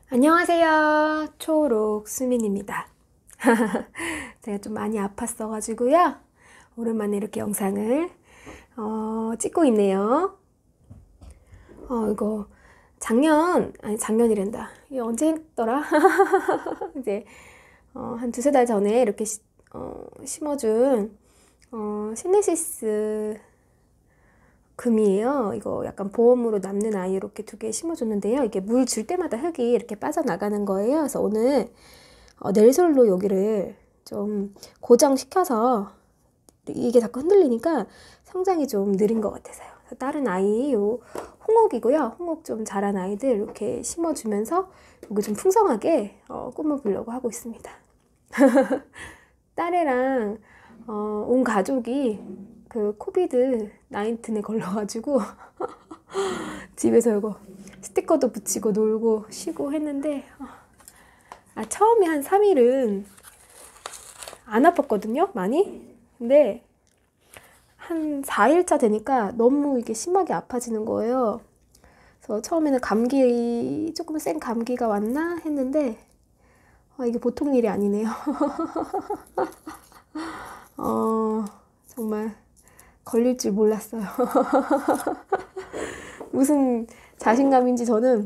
안녕하세요. 초록 수민입니다. 제가 좀 많이 아팠어가지고요. 오랜만에 이렇게 영상을 찍고 있네요. 이거 작년이란다. 이게 언제 했더라? 이제 한 두세 달 전에 이렇게 심어준 시네시스 금이에요. 이거 약간 보험으로 남는 아이 이렇게 두 개 심어줬는데요. 이게 물 줄 때마다 흙이 이렇게 빠져나가는 거예요. 그래서 오늘 넬솔로 여기를 좀 고정시켜서 이게 자꾸 흔들리니까 성장이 좀 느린 것 같아서요. 그래서 다른 아이 요 홍옥이고요. 홍옥 좀 자란 아이들 이렇게 심어주면서 여기 좀 풍성하게 꾸며보려고 하고 있습니다. 딸애랑 온 가족이 그 코비드 19에 걸려가지고 집에서 이거 스티커도 붙이고 놀고 쉬고 했는데 처음에 한 3일은 안 아팠거든요, 많이. 근데 한 4일차 되니까 너무 이게 심하게 아파지는 거예요. 그래서 처음에는 조금 센 감기가 왔나 했는데 이게 보통 일이 아니네요. 정말 걸릴 줄 몰랐어요. 무슨 자신감인지 저는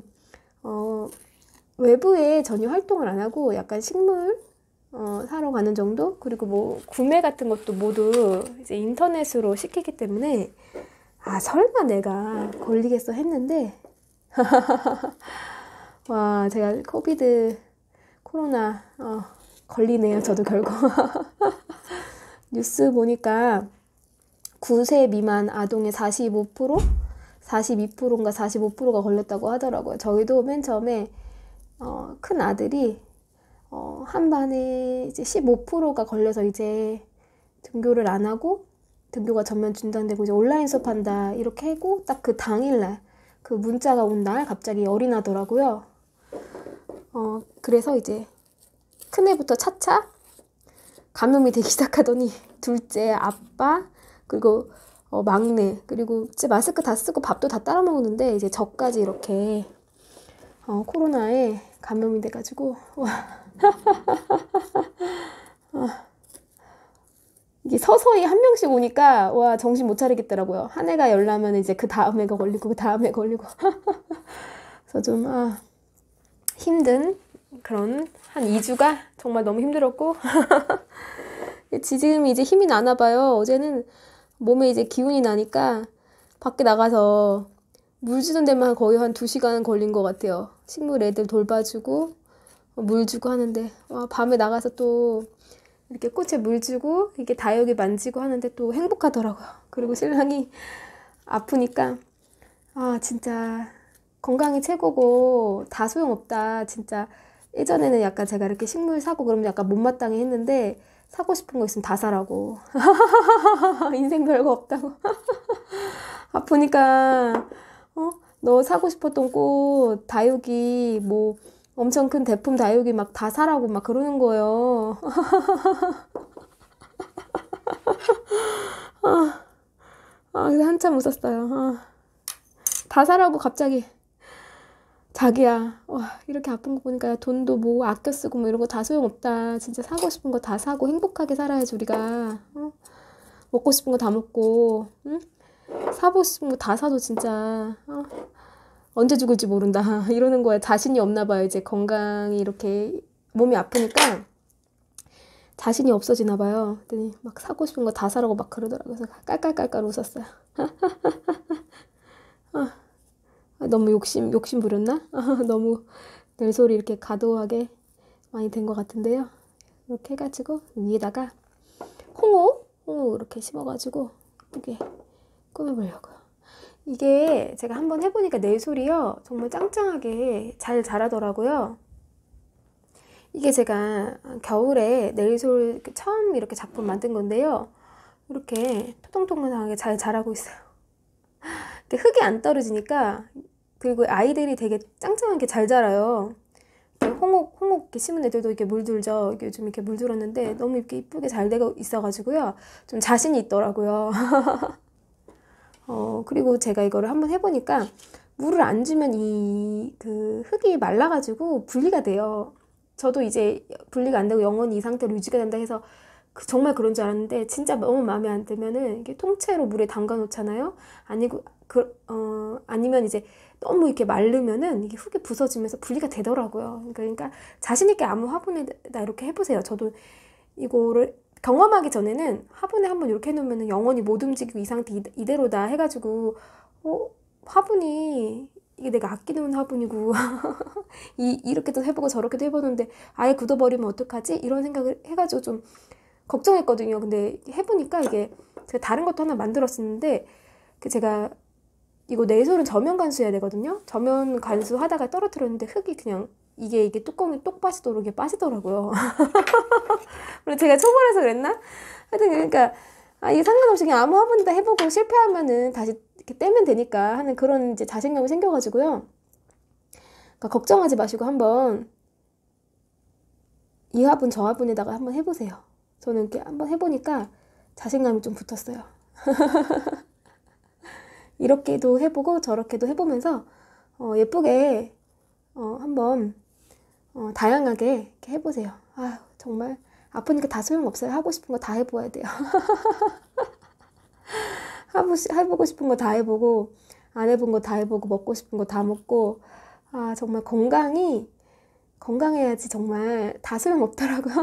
외부에 전혀 활동을 안 하고 약간 식물 사러 가는 정도? 그리고 뭐 구매 같은 것도 모두 이제 인터넷으로 시키기 때문에 설마 내가 걸리겠어 했는데 와, 제가 코로나 걸리네요. 저도 결국. 뉴스 보니까 9세 미만 아동의 42%인가 45%가 걸렸다고 하더라고요. 저희도 맨 처음에 큰 아들이 한 반에 이제 15%가 걸려서 이제 등교를 안 하고 등교가 전면 중단되고 이제 온라인 수업한다 이렇게 하고 딱 그 당일날 그 문자가 온 날 갑자기 열이 나더라고요. 그래서 이제 큰애부터 차차 감염이 되기 시작하더니 둘째 아빠 그리고 막내 그리고 이제 마스크 다 쓰고 밥도 다 따라 먹는데 이제 저까지 이렇게 코로나에 감염이 돼가지고 와. 이게 서서히 한 명씩 오니까 와 정신 못 차리겠더라고요. 한 애가 열나면 이제 그 다음 애가 걸리고 그 다음 애 걸리고 그래서 좀 힘든 그런 한 2주가 정말 너무 힘들었고 지금 이제 힘이 나나 봐요. 어제는 몸에 이제 기운이 나니까 밖에 나가서 물 주는 데만 거의 한 2시간 걸린 것 같아요. 식물 애들 돌봐주고 물 주고 하는데 밤에 나가서 또 이렇게 꽃에 물 주고 이게 다육이 만지고 하는데 또 행복하더라고요. 그리고 신랑이 아프니까 진짜 건강이 최고고 다 소용없다. 진짜 예전에는 약간 제가 이렇게 식물 사고 그러면 약간 못마땅해 했는데 사고 싶은 거 있으면 다 사라고. 인생 별거 없다고. 아프니까 너 사고 싶었던 꽃 다육이 뭐 엄청 큰 대품 다육이 막 다 사라고 막 그러는 거예요. 그래서 한참 웃었어요. 다 사라고 갑자기 자기야 이렇게 아픈 거 보니까 돈도 뭐 아껴 쓰고 뭐 이런 거 다 소용없다. 진짜 사고 싶은 거 다 사고 행복하게 살아야지 우리가. 먹고 싶은 거 다 먹고 응? 사고 싶은 거 다 사도 진짜 언제 죽을지 모른다 이러는 거야. 자신이 없나 봐요. 이제 건강이 이렇게 몸이 아프니까 자신이 없어지나 봐요. 그랬더니 막 사고 싶은 거 다 사라고 막 그러더라고요. 그래서 깔깔깔깔 웃었어요. 너무 욕심 부렸나? 너무 넬솔이 이렇게 과도하게 많이 된 것 같은데요. 이렇게 해가지고 위에다가 홍옥 이렇게 심어가지고 예쁘게 꾸며보려고요. 이게 제가 한번 해보니까 넬솔이요 정말 짱짱하게 잘 자라더라고요. 이게 제가 겨울에 넬솔 처음 이렇게 작품 만든 건데요. 이렇게 토통통하게 잘 자라고 있어요. 흙이 안 떨어지니까. 그리고 아이들이 되게 짱짱하게 잘 자라요. 홍옥 이렇게 심은 애들도 이렇게 물들죠. 요즘 이렇게 물들었는데 너무 이렇게 이쁘게 잘 되고 있어가지고요. 좀 자신이 있더라고요. 그리고 제가 이거를 한번 해보니까 물을 안 주면 이 그 흙이 말라가지고 분리가 돼요. 저도 이제 분리가 안 되고 영원히 이 상태로 유지가 된다 해서 정말 그런 줄 알았는데, 진짜 너무 마음에 안 들면은 이게 통째로 물에 담가 놓잖아요. 아니고 아니면 이제 너무 이렇게 마르면은 이게 흙이 부서지면서 분리가 되더라고요. 그러니까 자신 있게 아무 화분에다 이렇게 해보세요. 저도 이거를 경험하기 전에는 화분에 한번 이렇게 해놓으면 영원히 못 움직이고 이 상태 이대로다 해가지고, 화분이 이게 내가 아끼는 화분이고 이렇게도 해보고 저렇게도 해보는데 아예 굳어버리면 어떡하지? 이런 생각을 해가지고 좀 걱정했거든요. 근데 해보니까 이게 제가 다른 것도 하나 만들었었는데, 제가 이거 내솔은 저면 관수해야 되거든요. 저면 관수 하다가 떨어뜨렸는데 흙이 그냥 이게 뚜껑이 똑 빠지도록 이게 빠지더라고요. 그리고 제가 초보라서 그랬나? 하여튼 그러니까 이게 상관없이 그냥 아무 화분에다 해보고 실패하면은 다시 이렇게 떼면 되니까 하는 그런 이제 자신감이 생겨가지고요. 그러니까 걱정하지 마시고 한번 이 화분 저 화분에다가 한번 해보세요. 저는 이렇게 한번 해보니까 자신감이 좀 붙었어요. 이렇게도 해보고 저렇게도 해보면서 예쁘게 한번 다양하게 이렇게 해보세요. 아유, 정말 아프니까 다 소용없어요. 하고 싶은 거 다 해봐야 돼요. 해보고 싶은 거 다 해보고, 안 해본 거 다 해보고, 먹고 싶은 거 다 먹고, 정말 건강해야지 정말 다 소용없더라고요.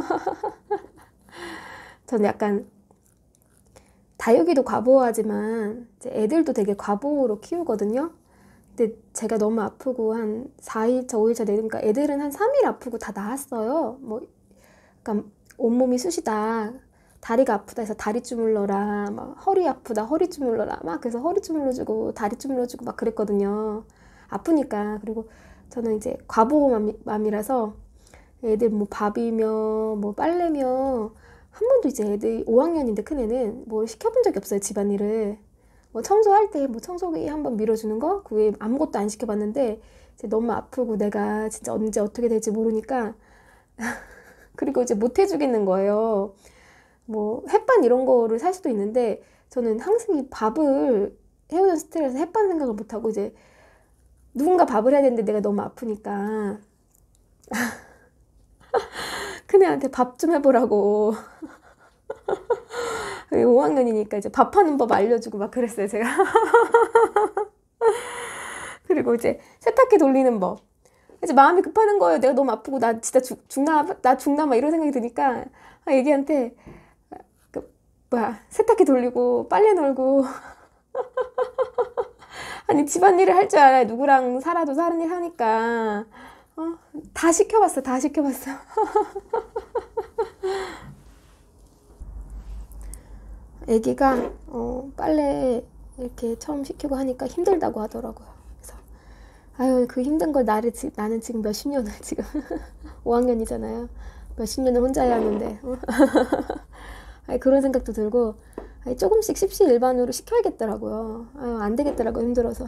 저는 약간 다육이도 과보하지만 이제 애들도 되게 과보로 키우거든요. 근데 제가 너무 아프고 한 4일차, 5일차 되니까 애들은 한 3일 아프고 다 나았어요. 뭐, 약간 온몸이 쑤시다, 다리가 아프다 해서 다리 주물러라, 막 허리 아프다 허리 주물러라, 막 그래서 허리 주물러주고 다리 주물러주고 막 그랬거든요. 아프니까. 그리고 저는 이제 과보맘이라서 애들 뭐 밥이며 뭐 빨래며 한 번도 이제 애들 5학년인데 큰애는 뭘 시켜본 적이 없어요. 집안일을. 뭐 청소할 때 뭐 청소기 한번 밀어주는 거, 그 외에 아무것도 안 시켜봤는데 이제 너무 아프고 내가 진짜 언제 어떻게 될지 모르니까 그리고 이제 못 해주겠는 거예요. 뭐 햇반 이런 거를 살 수도 있는데 저는 항상 이 밥을 해오던 스트레스 햇반 생각을 못하고 이제 누군가 밥을 해야 되는데 내가 너무 아프니까 큰애한테 밥 좀 해보라고 5학년이니까 이제 밥하는 법 알려주고 막 그랬어요, 제가. 그리고 이제 세탁기 돌리는 법. 이제 마음이 급하는 거예요. 내가 너무 아프고 나 진짜 죽나 막 이런 생각이 드니까 애기한테 세탁기 돌리고 빨래 널고 아니 집안일을 할 줄 알아요. 누구랑 살아도 사는 일 하니까 다 시켜봤어. 애기가 빨래 이렇게 처음 시키고 하니까 힘들다고 하더라고요. 그래서 아유, 그 힘든 걸 나는 지금 몇십 년을 지금 5학년이잖아요. 몇십 년을 혼자 해야 하는데 아니, 그런 생각도 들고 조금씩 십시일반으로 시켜야겠더라고요. 아유, 안 되겠더라고요. 힘들어서.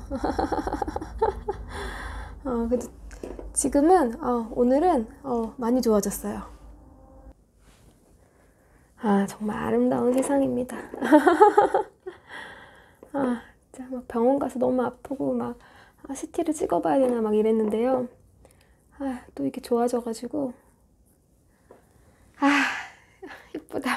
그래도 지금은 오늘은 많이 좋아졌어요. 정말 아름다운 세상입니다. 진짜 막 병원 가서 너무 아프고 막 CT를 찍어봐야 되나 막 이랬는데요. 또 이렇게 좋아져가지고 예쁘다.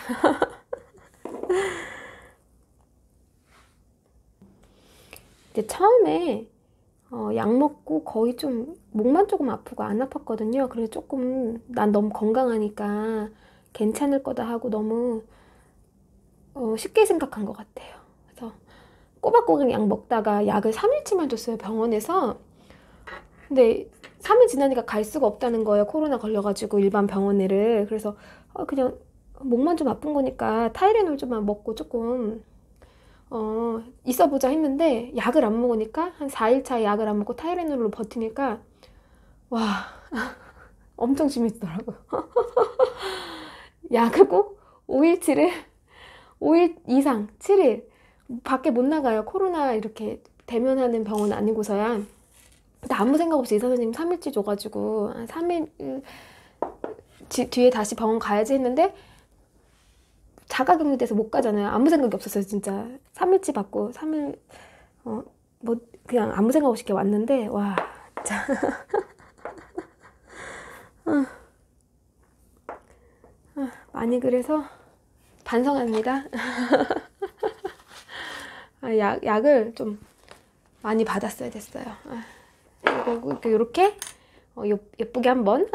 이제 처음에 약 먹고 거의 좀 목만 조금 아프고 안 아팠거든요. 그래서 조금 난 너무 건강하니까 괜찮을 거다 하고 너무 쉽게 생각한 것 같아요. 그래서 꼬박꼬박 약 먹다가 약을 3일치만 줬어요, 병원에서. 근데 3일 지나니까 갈 수가 없다는 거예요. 코로나 걸려가지고 일반 병원에를. 그래서 그냥 목만 좀 아픈 거니까 타이레놀 좀만 먹고 조금 있어보자 했는데 약을 안 먹으니까 한 4일차 약을 안 먹고 타이레놀로 버티니까 와 엄청 심해지더라고요. 약을 꼭 5일 이상 7일 밖에 못 나가요. 코로나 이렇게 대면하는 병원 아니고서야. 근데 아무 생각 없이 의사 선생님 3일치 줘가지고 3일 뒤에 다시 병원 가야지 했는데 자가격리돼서 못 가잖아요. 아무 생각이 없었어요, 진짜. 3일치 받고 3일 뭐 그냥 아무 생각 없이 이렇게 왔는데 와 진짜 많이 그래서 반성합니다. 약을 좀 많이 받았어야 됐어요. 그리고 이렇게 예쁘게 한번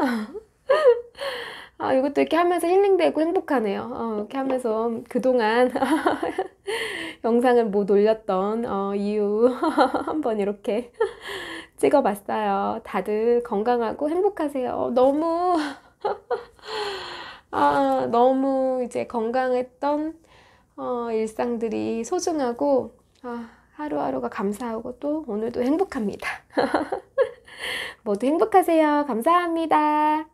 이것도 이렇게 하면서 힐링되고 행복하네요. 이렇게 하면서 그동안 영상을 못 올렸던 이유 한번 이렇게 찍어봤어요. 다들 건강하고 행복하세요. 너무 이제 건강했던 일상들이 소중하고 하루하루가 감사하고 또 오늘도 행복합니다. 모두 행복하세요. 감사합니다.